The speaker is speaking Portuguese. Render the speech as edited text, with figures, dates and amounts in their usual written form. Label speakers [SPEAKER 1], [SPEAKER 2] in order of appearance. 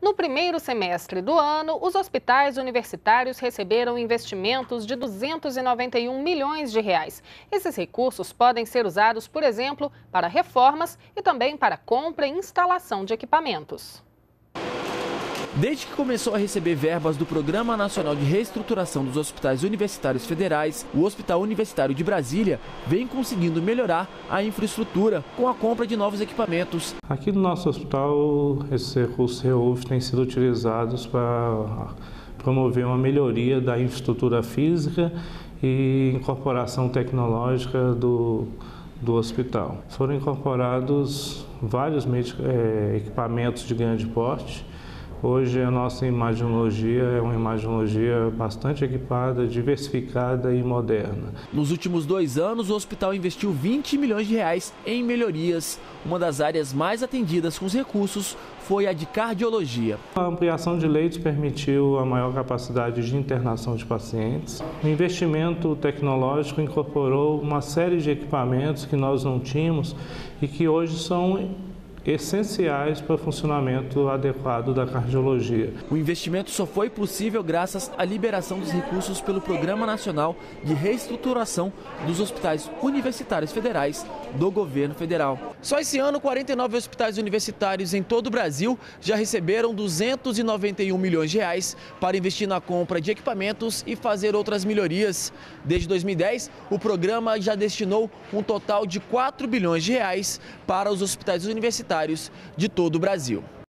[SPEAKER 1] No primeiro semestre do ano, os hospitais universitários receberam investimentos de R$ 291 milhões. Esses recursos podem ser usados, por exemplo, para reformas e também para compra e instalação de equipamentos.
[SPEAKER 2] Desde que começou a receber verbas do Programa Nacional de Reestruturação dos Hospitais Universitários Federais, o Hospital Universitário de Brasília vem conseguindo melhorar a infraestrutura com a compra de novos equipamentos.
[SPEAKER 3] Aqui no nosso hospital, esses recursos REUF têm sido utilizados para promover uma melhoria da infraestrutura física e incorporação tecnológica do hospital. Foram incorporados vários equipamentos de grande porte. Hoje a nossa imaginologia é uma imaginologia bastante equipada, diversificada e moderna.
[SPEAKER 2] Nos últimos 2 anos, o hospital investiu R$ 20 milhões em melhorias. Uma das áreas mais atendidas com os recursos foi a de cardiologia.
[SPEAKER 3] A ampliação de leitos permitiu a maior capacidade de internação de pacientes. O investimento tecnológico incorporou uma série de equipamentos que nós não tínhamos e que hoje são essenciais para o funcionamento adequado da cardiologia.
[SPEAKER 2] O investimento só foi possível graças à liberação dos recursos pelo Programa Nacional de Reestruturação dos Hospitais Universitários Federais do Governo Federal. Só esse ano, 49 hospitais universitários em todo o Brasil já receberam R$ 291 milhões para investir na compra de equipamentos e fazer outras melhorias. Desde 2010, o programa já destinou um total de R$ 4 bilhões para os hospitais universitários de todo o Brasil.